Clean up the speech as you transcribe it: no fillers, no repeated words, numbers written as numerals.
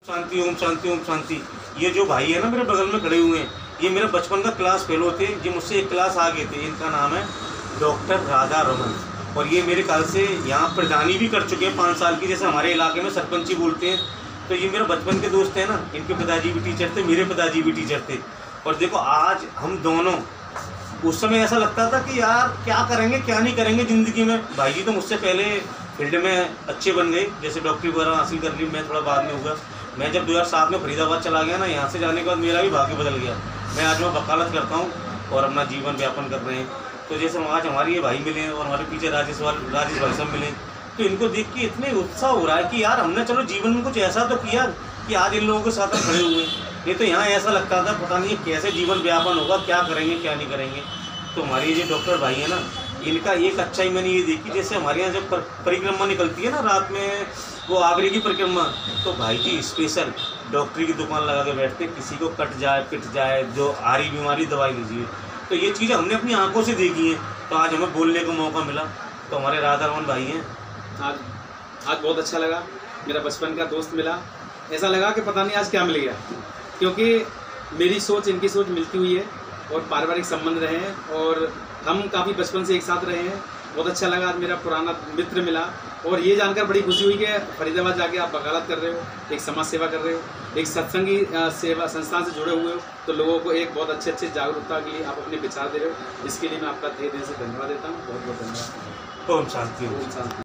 शांति ओम शांति ओम शांति। ये जो भाई है ना मेरे बगल में खड़े हुए हैं, ये मेरे बचपन का क्लास फेलो थे, ये मुझसे एक क्लास आगे थे। इनका नाम है डॉक्टर राधा रमन और ये मेरे ख्याल से यहाँ प्रधानी भी कर चुके हैं 5 साल की, जैसे हमारे इलाके में सरपंची बोलते हैं। तो ये मेरे बचपन के दोस्त हैं ना, इनके पिताजी भी टीचर थे, मेरे पिताजी भी टीचर थे। और देखो आज हम दोनों, उस समय ऐसा लगता था कि यार क्या करेंगे क्या नहीं करेंगे ज़िंदगी में। भाई जी तो मुझसे पहले फील्ड में अच्छे बन गए, जैसे डॉक्टरी वगैरह हासिल कर ली, मैं थोड़ा बाद में हुआ। मैं जब 2007 में फरीदाबाद चला गया ना, यहाँ से जाने के बाद मेरा भी भाग्य बदल गया। मैं आज वकालत करता हूँ और अपना जीवन व्यापन कर रहे हैं। तो जैसे आज हमारे ये भाई मिले और हमारे पीछे राजेश भाई साहब मिले, तो इनको देख के इतने उत्साह हो रहा है कि यार हमने चलो जीवन में कुछ ऐसा तो किया कि आज इन लोगों के साथ हम खड़े हुए हैं। ये तो यहाँ ऐसा लगता था पता नहीं कैसे जीवन व्यापन होगा, क्या करेंगे क्या नहीं करेंगे। तो हमारे ये जो डॉक्टर भाई है ना, इनका एक अच्छाई मैंने ये देखी, जैसे हमारे यहाँ जब परिक्रमा निकलती है ना रात में, वो आगरे की परिक्रमा, तो भाई जी स्पेशल डॉक्टरी की दुकान लगा के बैठते, किसी को कट जाए पिट जाए, जो आ रही बीमारी दवाई लीजिए। तो ये चीज़ें हमने अपनी आंखों से देखी हैं, तो आज हमें बोलने का मौका मिला। तो हमारे राधा रमन भाई हैं। आज बहुत अच्छा लगा, मेरा बचपन का दोस्त मिला। ऐसा लगा कि पता नहीं आज क्या मिल गया, क्योंकि मेरी सोच इनकी सोच मिलती हुई है और पारिवारिक संबंध रहे हैं और हम काफ़ी बचपन से एक साथ रहे हैं। बहुत अच्छा लगा, आज मेरा पुराना मित्र मिला और ये जानकर बड़ी खुशी हुई कि फरीदाबाद जाके आप वकालत कर रहे हो, एक समाज सेवा कर रहे हो, एक सत्संगी सेवा संस्थान से जुड़े हुए हो, तो लोगों को एक बहुत अच्छे जागरूकता के लिए आप अपने विचार दे रहे हो। इसके लिए मैं आपका तहे दिल से धन्यवाद देता हूँ। बहुत बहुत धन्यवाद। ओम शांति। ओम शांति।